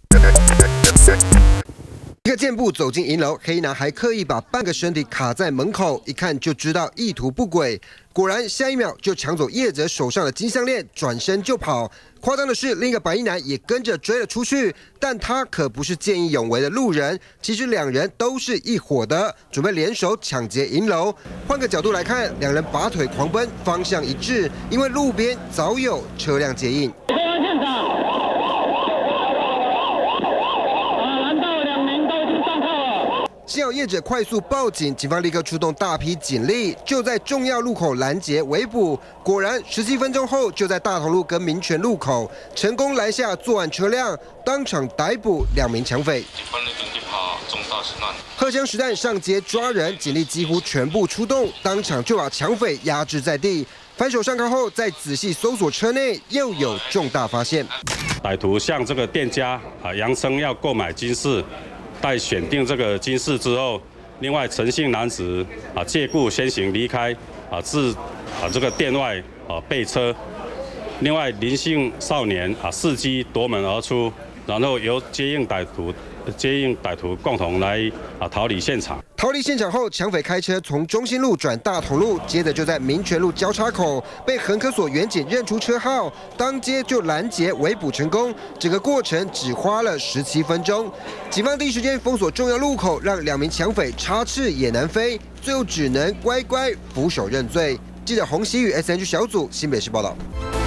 一个箭步走进银楼，黑衣男还刻意把半个身体卡在门口，一看就知道意图不轨。果然，下一秒就抢走业者手上的金项链，转身就跑。夸张的是，另一个白衣男也跟着追了出去，但他可不是见义勇为的路人。其实两人都是一伙的，准备联手抢劫银楼。换个角度来看，两人拔腿狂奔，方向一致，因为路边早有车辆接应。 幸好业者快速报警，警方立刻出动大批警力，就在重要路口拦截围捕。果然，17分钟后，就在大同路跟民权路口成功拦下作案车辆，当场逮捕2名抢匪。荷枪实弹上街抓人，警力几乎全部出动，当场就把抢匪压制在地。反手上铐后，再仔细搜索车内，又有重大发现。 歹徒向这个店家扬称要购买金饰。 待选定这个金饰之后，另外陈姓男子借故先行离开至这个店外备车，另外林姓少年伺机夺门而出，然后由接应歹徒共同来逃离现场。 逃离现场后，抢匪开车从中心路转大同路，接着就在民权路交叉口被横科所员警认出车号，当街就拦截围捕成功。整个过程只花了17分钟。警方第一时间封锁重要路口，让2名抢匪插翅也难飞，最后只能乖乖俯首认罪。记者洪熙宇 SNG 小组新北市报道。